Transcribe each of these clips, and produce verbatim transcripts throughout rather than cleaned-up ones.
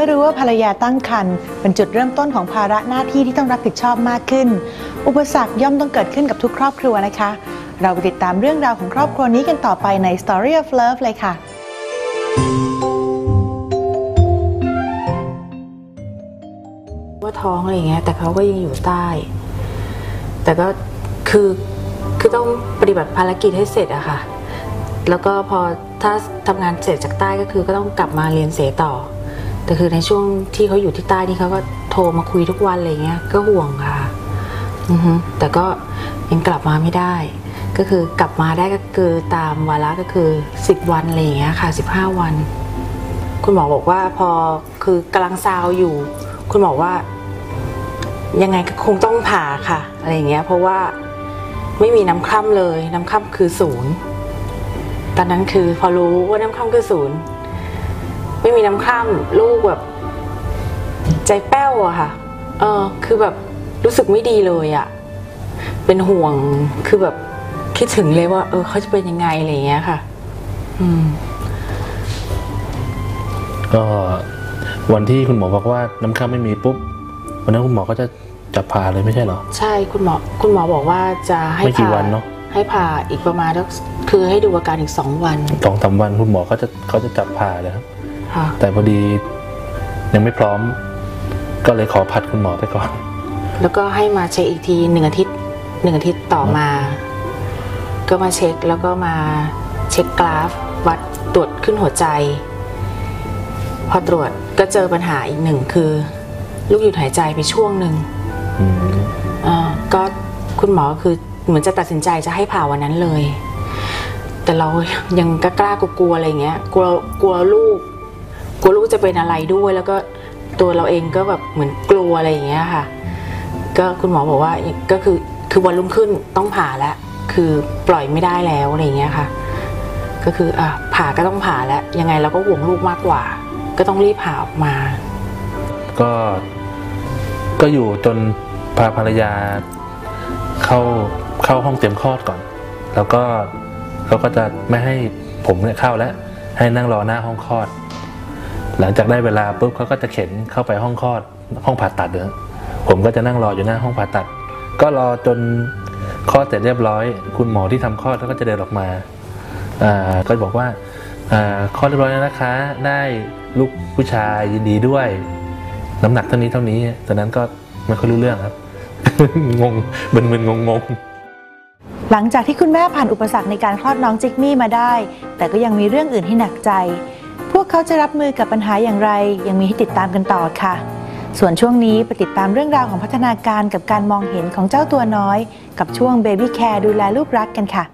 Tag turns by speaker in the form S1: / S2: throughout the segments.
S1: มื่อรู้ว่าภรรยาตั้งครรภ์เป็นจุดเริ่มต้นของภาระหน้าที่ที่ต้องรับผิดชอบมากขึ้นอุปสรรคย่อมต้องเกิดขึ้นกับทุกครอบครัวนะคะเราไปติดตามเรื่องราวของครอบครัวนี้กันต่อไปใน Story of Love เลยค่ะ
S2: ว่าท้องอะไรอย่างเงี้ยแต่เขาก็ยังอยู่ใต้แต่ก็คือคือต้องปฏิบัติภารกิจให้เสร็จอะค่ะแล้วก็พอถ้าทำงานเสร็จจากใต้ก็คือก็ต้องกลับมาเรียนเสต่อแต่คือในช่วงที่เขาอยู่ที่ใต้นี่เขาก็โทรมาคุยทุกวันอะไรเงี้ยก็ห่วงค่ะอือฮึแต่ก็ยังกลับมาไม่ได้ก็คือกลับมาได้ก็คือตามวาระก็คือสิบวันอะไรอย่างเงี้ยค่ะสิบห้าวันคุณหมอบอกว่าพอคือกำลังซาวอยู่คุณหมอว่ายังไงก็คงต้องผ่าค่ะอะไรอย่างเงี้ยเพราะว่าไม่มีน้ำคร่ำเลยน้ำคร่ำคือศูนย์ตอนนั้นคือพอรู้ว่าน้ำคร่ำคือศูนย์ไม่มีน้ำคร่ำลูกแบบใจแป้วอะค่ะเออคือแบบรู้สึกไม่ดีเลยอะเป็นห่วงคือแบบคิดถึงเลยว่าเออเขาจะเป็นยังไงอะไรอย่างเงี้ยค่ะอืม
S3: ก็วันที่คุณหมอบอกว่าน้ำคร่ำไม่มีปุ๊บวันนั้นคุณหมอก็จะจับผ่าเลยไม่ใช่เหรอใช่
S2: คุณหมอคุณหมอบอกว่าจะให้
S3: ไม่กี่วันเนาะ
S2: ให้ผ่าอีกประมาณคือให้ดูอาการอีกสองวัน
S3: สองสามวันคุณหมอเขาจะเขาจะจับผ่าเลยครับแต่พอดียังไม่พร้อมก็เลยขอผัดคุณหมอไปก่อน
S2: แล้วก็ให้มาเช็คอีกทีหนึ่งอาทิตย์หนึ่งอาทิตย์ต่อมาก็มาเช็คแล้วก็มาเช็คกราฟวัดตรวจขึ้นหัวใจพอตรวจก็เจอปัญหาอีกหนึ่งคือลูกหยุดหายใจไปช่วงหนึ่งอ่าก็คุณหมอคือเหมือนจะตัดสินใจจะให้ผ่าวันนั้นเลยแต่เรายังกล้ากลัวอะไรเงี้ยกลัวกลัวลูกกลัวลูกจะเป็นอะไรด้วยแล้วก็ตัวเราเองก็แบบเหมือนกลัวอะไรอย่างเงี้ยค่ะก็คุณหมอบอกว่าก็คือคือวันรุ่งขึ้นต้องผ่าแล้วคือปล่อยไม่ได้แล้วอะไรเงี้ยค่ะก็คืออ่ะผ่าก็ต้องผ่าแล้วยังไงเราก็ห่วงลูกมากกว่าก็ต้องรีบผ่าออกมา
S3: ก็ก็อยู่จนพาภรรยาเข้าเข้าห้องเตรียมคลอดก่อนแล้วก็เขาก็จะไม่ให้ผมเนี่ยเข้าแล้วให้นั่งรอหน้าห้องคลอดหลังจากได้เวลาปุ๊บเขาก็จะเข็นเข้าไปห้องคลอดห้องผ่าตัดเนอะผมก็จะนั่งรออยู่หน้าห้องผ่าตัดก็รอจนคลอดเสร็จเรียบร้อยคุณหมอที่ทำคลอดแล้วก็จะเดินออกมาอ่าก็บอกว่าอ่าคลอดเรียบร้อยแล้วนะคะได้ลูกผู้ชายยินดีด้วยน้ำหนักเท่านี้เท่านี้ตอนนั้นก็ไม่ค่อยรู้เรื่องครับ งงมึนๆงง
S1: ๆหลังจากที่คุณแม่ผ่านอุปสรรคในการคลอดน้องจิกมี่มาได้แต่ก็ยังมีเรื่องอื่นที่หนักใจพวกเขาจะรับมือกับปัญหาอย่างไรยังมีให้ติดตามกันต่อค่ะส่วนช่วงนี้ไปติดตามเรื่องราวของพัฒนาการกับการมองเห็นของเจ้าตัวน้อยกับช่วง Baby Care ดูแลลูกรักกันค่ะ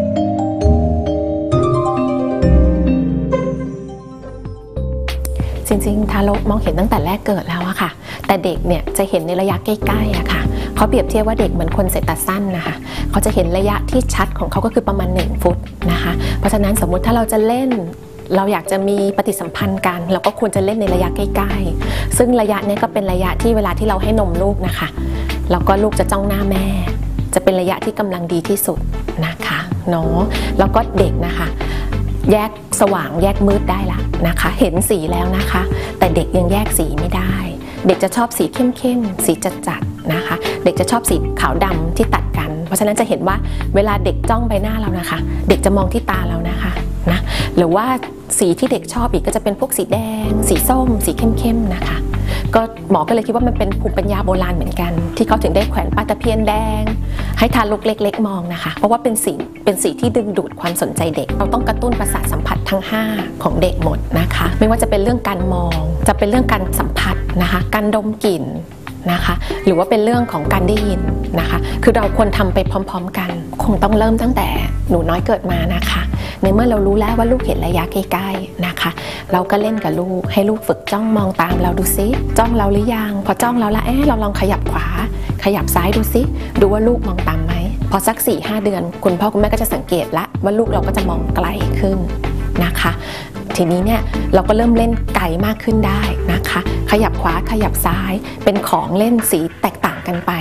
S4: จริงๆทารกมองเห็นตั้งแต่แรกเกิดแล้วอะค่ะแต่เด็กเนี่ยจะเห็นในระยะใกล้ๆอะค่ะเขาเปรียบเทียบว่าเด็กเหมือนคนสายตาสั้นนะคะเขาจะเห็นระยะที่ชัดของเขาก็คือประมาณหนึ่งฟุตนะคะเพราะฉะนั้นสมมุติถ้าเราจะเล่นเราอยากจะมีปฏิสัมพันธ์กันเราก็ควรจะเล่นในระยะใกล้ๆซึ่งระยะนี้ก็เป็นระยะที่เวลาที่เราให้นมลูกนะคะแล้วก็ลูกจะจ้องหน้าแม่จะเป็นระยะที่กำลังดีที่สุดนะคะเนาะแล้วก็เด็กนะคะแยกสว่างแยกมืดได้ละนะคะเห็นสีแล้วนะคะแต่เด็กยังแยกสีไม่ได้เด็กจะชอบสีเข้มๆสีจัดๆนะคะเด็กจะชอบสีขาวดำที่ตัดกันเพราะฉะนั้นจะเห็นว่าเวลาเด็กจ้องใบหน้าเรานะคะเด็กจะมองที่ตาเรานะคะนะหรือว่าสีที่เด็กชอบอีกก็จะเป็นพวกสีแดงสีส้มสีเข้มๆนะคะก็หมอก็เลยคิดว่ามันเป็นภูมิปัญญาโบราณเหมือนกันที่เขาถึงได้แขวนป้ายตะเพียนแดงให้ทารกเล็กๆมองนะคะเพราะว่าเป็นสีเป็นสีที่ดึงดูดความสนใจเด็กเราต้องกระตุ้นประสาทสัมผัสทั้งห้าของเด็กหมดนะคะไม่ว่าจะเป็นเรื่องการมองจะเป็นเรื่องการสัมผัสนะคะการดมกลิ่นนะคะหรือว่าเป็นเรื่องของการได้ยินนะคะคือเราควรทำไปพร้อมๆกันคงต้องเริ่มตั้งแต่หนูน้อยเกิดมานะคะในเมื่อเรารู้แล้วว่าลูกเห็นระยะใกล้ๆนะคะเราก็เล่นกับลูกให้ลูกฝึกจ้องมองตามเราดูซิจ้องเราหรือยังพอจ้องเราแล้วเอ๊ะเราลองขยับขวาขยับซ้ายดูซิดูว่าลูกมองตามไหมพอสัก สี่ห้า เดือนคุณพ่อคุณแม่ก็จะสังเกตละว่าลูกเราก็จะมองไกลขึ้นนะคะทีนี้เนี่ยเราก็เริ่มเล่นไกลมากขึ้นได้นะคะขยับขวาขยับซ้ายเป็นของเล่นสีแตกต่างกันไป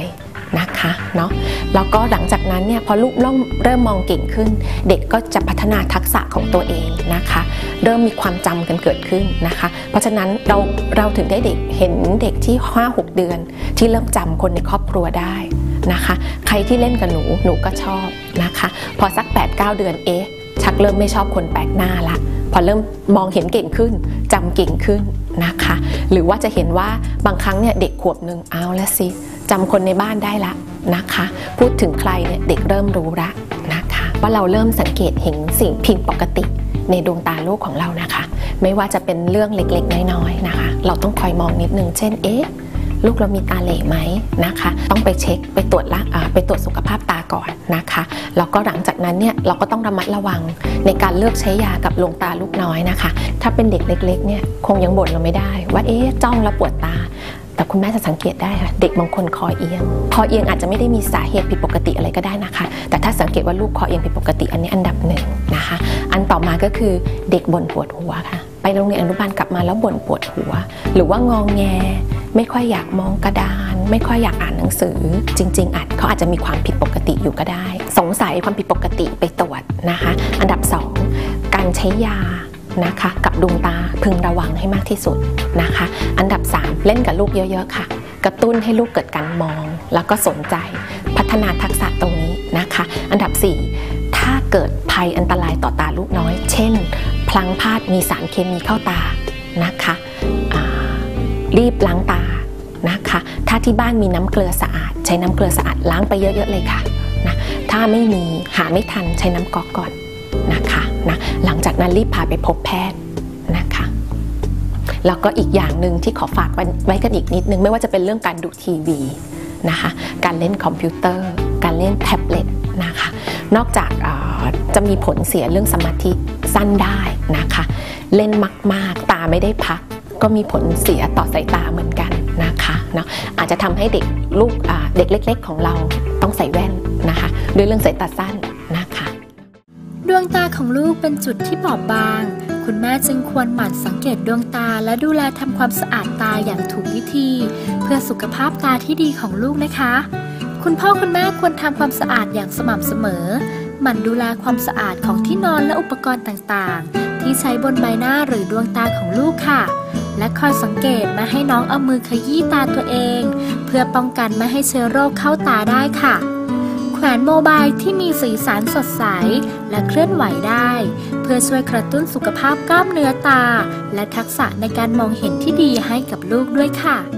S4: นะคะเนาะแล้วก็หลังจากนั้นเนี่ยพอลูกเริ่มเริ่มมองเก่งขึ้นเด็กก็จะพัฒนาทักษะของตัวเองนะคะเริ่มมีความจำกันเกิดขึ้นนะคะเพราะฉะนั้นเราเราถึงได้เด็กเห็นเด็กที่ ห้าหก เดือนที่เริ่มจำคนในครอบครัวได้นะคะใครที่เล่นกับหนูหนูก็ชอบนะคะพอสัก แปดเก้า เดือนเอ๊ะชักเริ่มไม่ชอบคนแปลกหน้าละพอเริ่มมองเห็นเก่งขึ้นจำเก่งขึ้นนะคะหรือว่าจะเห็นว่าบางครั้งเนี่ยเด็กขวบหนึ่งเอาละสิจำคนในบ้านได้ละนะคะพูดถึงใครเนี่ยเด็กเริ่มรู้ละนะคะว่าเราเริ่มสังเกตเห็นสิ่งผิดปกติในดวงตาลูกของเรานะคะไม่ว่าจะเป็นเรื่องเล็กๆน้อยๆนะคะเราต้องคอยมองนิดนึงเช่นเอ๊ะลูกเรามีตาเหล่ไหมนะคะต้องไปเช็คไปตรวจละไปตรวจสุขภาพตาก่อนนะคะแล้วก็หลังจากนั้นเนี่ยเราก็ต้องระมัดระวังในการเลือกใช้ยากับดวงตาลูกน้อยนะคะถ้าเป็นเด็กเล็กๆเนี่ยคงยังบ่นเราไม่ได้ว่าเอ๊ะจ้องแล้วปวดตาแต่คุณแม่จะสังเกตได้ค่ะเด็กบางคนคอเอียงคอเอียงอาจจะไม่ได้มีสาเหตุผิดปกติอะไรก็ได้นะคะแต่ถ้าสังเกตว่าลูกคอเอียงผิดปกติอันนี้อันดับหนึ่งนะคะอันต่อมาก็คือเด็กบ่นปวดหัวค่ะไปโรงเรียนอนุบาลกลับมาแล้วบ่นปวดหัวหรือว่างองแงไม่ค่อยอยากมองกระดานไม่ค่อยอยากอ่านหนังสือจริงๆอาจเขาอาจจะมีความผิดปกติอยู่ก็ได้สงสัยความผิดปกติไปตรวจนะคะอันดับสองการใช้ยานะคะกับดวงตาพึงระวังให้มากที่สุดนะคะอันดับสามเล่นกับลูกเยอะๆค่ะกระตุ้นให้ลูกเกิดการมองแล้วก็สนใจพัฒนาทักษะตรงนี้นะคะอันดับสี่ถ้าเกิดภัยอันตรายต่อตาลูกน้อยเช่นพลั้งพลาดมีสารเคมีเข้าตานะคะรีบล้างตานะคะถ้าที่บ้านมีน้ำเกลือสะอาดใช้น้ำเกลือสะอาดล้างไปเยอะๆเลยค่ะนะถ้าไม่มีหาไม่ทันใช้น้ำก๊อกก่อนนะคะนะหลังจากนั้นรีบพาไปพบแพทย์นะคะแล้วก็อีกอย่างหนึ่งที่ขอฝากไว้กันอีกนิดนึงไม่ว่าจะเป็นเรื่องการดูทีวีนะคะการเล่นคอมพิวเตอร์การเล่นแท็บเล็ตนะคะนอกจากจะมีผลเสียเรื่องสมาธิสั้นได้นะคะเล่นมากๆตาไม่ได้พักก็มีผลเสียต่อสายตาเหมือนกันนะคะเนาะอาจจะทำให้เด็กลูกเด็กเล็กๆของเราต้องใส่แว่นนะคะด้วยเรื่องสายตาสั้นนะคะ
S5: ดวงตาของลูกเป็นจุดที่บอบบางคุณแม่จึงควรหมั่นสังเกตดวงตาและดูแลทำความสะอาดตาอย่างถูกวิธีเพื่อสุขภาพตาที่ดีของลูกนะคะคุณพ่อคุณแม่ควรทำความสะอาดอย่างสม่ำเสมอหมั่นดูแลความสะอาดของที่นอนและอุปกรณ์ต่างๆที่ใช้บนใบหน้าหรือดวงตาของลูกค่ะและคอยสังเกตไม่ให้น้องเอามือขยี้ตาตัวเองเพื่อป้องกันไม่ให้เชื้อโรคเข้าตาได้ค่ะแขวนโมบายที่มีสีสันสดใสและเคลื่อนไหวได้เพื่อช่วยกระตุ้นสุขภาพกล้ามเนื้อตาและทักษะในการมองเห็นที่ดีให้กับลูกด้วยค่ะ